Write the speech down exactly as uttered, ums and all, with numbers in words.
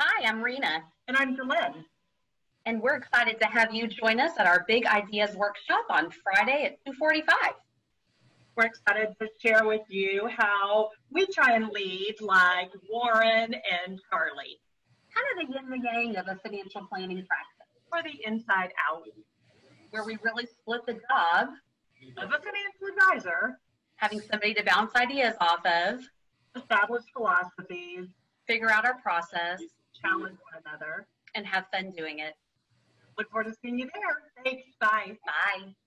Hi, I'm Reena. And I'm Delynn. And we're excited to have you join us at our Big Ideas Workshop on Friday at two forty-five. We're excited to share with you how we try and lead like Warren and Charlie. Kind of the yin and yang of a financial planning practice. Or the inside out. Where we really split the job of a financial advisor, having somebody to bounce ideas off of, establish philosophies, figure out our process, challenge one another, and have fun doing it. Look forward to seeing you there. Thanks. Bye. Bye.